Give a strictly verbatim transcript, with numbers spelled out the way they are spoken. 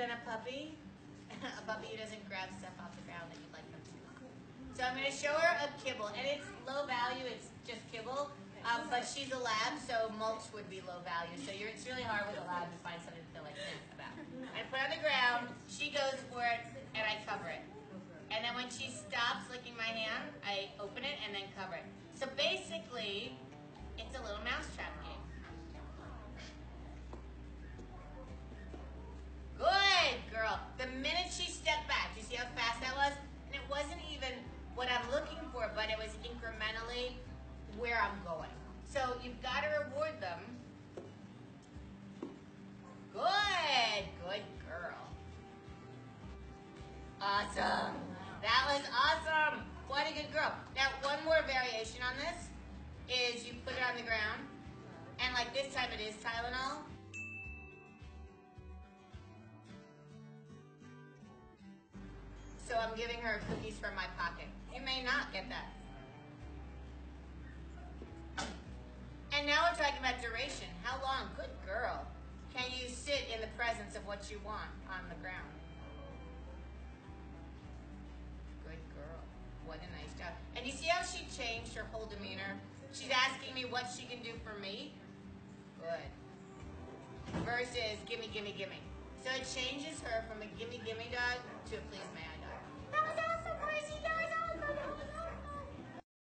than a puppy. A puppy who doesn't grab stuff off the ground that you'd like them to. So I'm going to show her a kibble, and it's low value, it's just kibble, um, but she's a lab, so mulch would be low value. So you're, it's really hard with a lab to find something to feel like meh about. I put it on the ground, she goes for it, and I cover it. And then when she stops licking my hand, I open it and then cover it. So basically, it's a little mousetrap game. Good girl. The minute she stepped back, do you see how fast that was? And it wasn't even what I'm looking for, but it was incrementally where I'm going. So you've got to reward them. Good. Good girl. Awesome. That was awesome. What a good girl. Now, one more variation on this is you put it on the ground, and like this time it is Tylenol. So I'm giving her cookies from my pocket. You may not get that. And now we're talking about duration. How long? Good girl. Can you sit in the presence of what you want on the ground? Good girl. What a nice job. And you see how she changed her whole demeanor? She's asking me what she can do for me. Good. Versus gimme, gimme, gimme. So it changes her from a gimme, gimme dog to a please may I